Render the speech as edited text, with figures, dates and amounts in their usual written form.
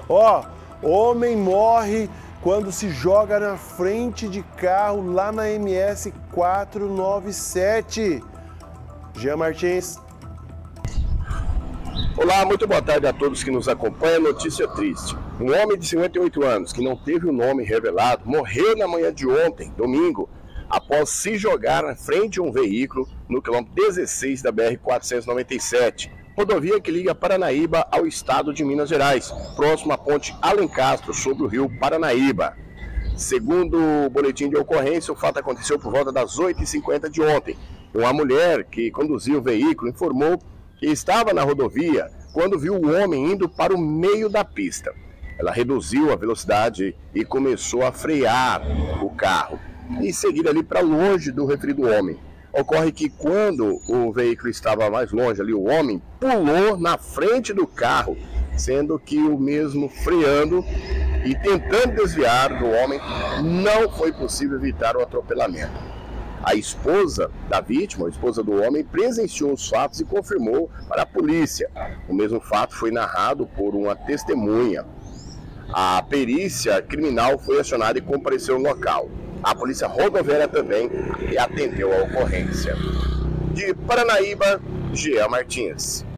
Ó, homem morre quando se joga na frente de carro lá na MS 497. Jean Martins. Olá, muito boa tarde a todos que nos acompanham. Notícia triste. Um homem de 58 anos, que não teve o nome revelado, morreu na manhã de ontem, domingo, após se jogar na frente de um veículo no quilômetro 16 da BR-497, rodovia que liga Paranaíba ao estado de Minas Gerais, próximo à ponte Alencastro, sobre o rio Paranaíba. Segundo o boletim de ocorrência, o fato aconteceu por volta das 8h50 de ontem. Uma mulher que conduzia o veículo informou que estava na rodovia quando viu o homem indo para o meio da pista. Ela reduziu a velocidade e começou a frear o carro e seguir ali para longe do referido homem. Ocorre que quando o veículo estava mais longe ali, o homem pulou na frente do carro, sendo que o mesmo freando e tentando desviar do homem, não foi possível evitar o atropelamento. A esposa da vítima, a esposa do homem, presenciou os fatos e confirmou para a polícia. O mesmo fato foi narrado por uma testemunha. A perícia criminal foi acionada e compareceu no local. A polícia rodoviária também atendeu a ocorrência. De Paranaíba, Jean Martins.